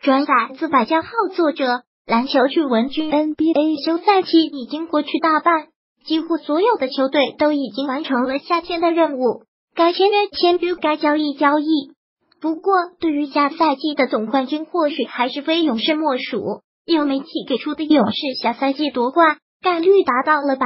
转载自百家号作者，篮球趣闻君 NBA 休赛期已经过去大半，几乎所有的球队都已经完成了夏天的任务，该签约签约，该交易交易。不过，对于下赛季的总冠军，或许还是非勇士莫属。有媒体给出的勇士下赛季夺冠概率达到了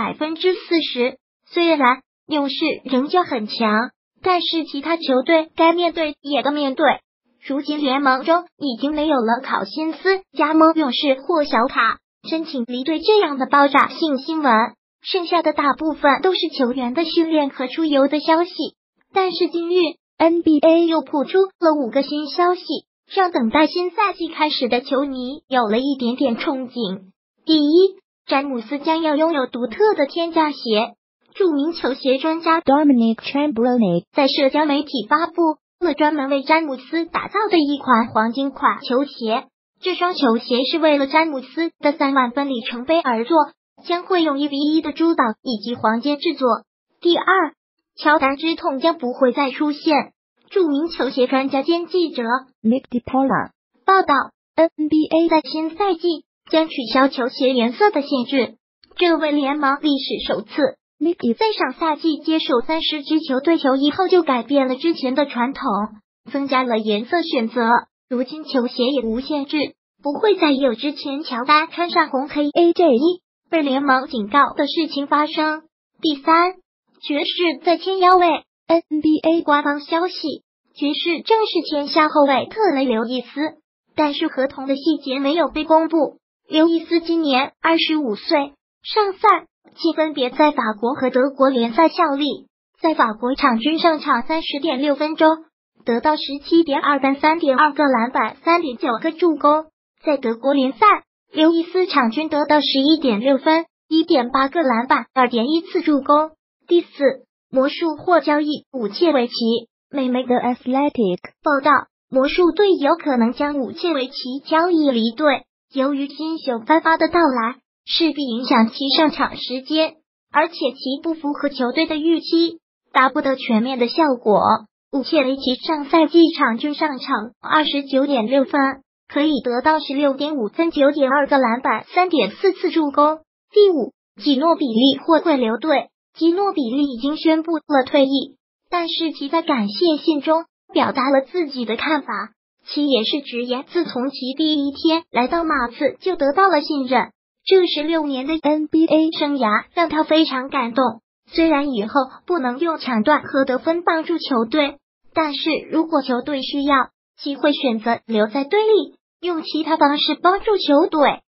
40%。虽然勇士仍旧很强，但是其他球队该面对也都面对。如今联盟中已经没有了考辛斯加盟勇士或小卡申请离队这样的爆炸性新闻，剩下的大部分都是球员的训练和出游的消息。但是今日 NBA 又谱出了5个新消息，让等待新赛季开始的球迷有了一点点憧憬。第一，詹姆斯将要拥有独特的天价鞋。著名球鞋专家 Dominic Chamberlain 在社交媒体发布了专门为詹姆斯打造的一款黄金款球鞋。这双球鞋是为了詹姆斯的3万分里程碑而做，将会用1:1的珠宝以及黄金制作。第二，乔丹之痛将不会再出现。著名球鞋专家兼记者 Nick DiPaola 报道 ，NBA 在新赛季将取消球鞋颜色的限制，这为联盟历史首次。Nick 在上赛季接手30支球队球衣后就改变了之前的传统，增加了颜色选择。如今球鞋也无限制，不会再有之前乔丹穿上红黑 AJ1 被联盟警告的事情发生。第三，爵士在签腰位。NBA 官方消息，爵士正式签下后卫特雷刘易斯，但是合同的细节没有被公布。刘易斯今年25岁，上赛季分别在法国和德国联赛效力，在法国场均上场30.6分钟，得到17.2分、3.2个篮板、3.9个助攻。在德国联赛，刘易斯场均得到11.6分、1.8个篮板、2.1次助攻。第四，魔术或交易武切维奇。美媒的 Athletic 报道，魔术队有可能将武切维奇交易离队，由于新秀翻发的到来，势必影响其上场时间，而且其不符合球队的预期，达不到全面的效果。武切维奇上赛季场均上场29.6分，可以得到16.5分、9.2个篮板、3.4次助攻。第五，吉诺比利或会留队。吉诺比利已经宣布了退役，但是其在感谢信中表达了自己的看法。其也是直言，自从其第一天来到马刺就得到了信任，这16年的 NBA 生涯让他非常感动。虽然以后不能用抢断和得分帮助球队，但是如果球队需要，其会选择留在队里，用其他方式帮助球队。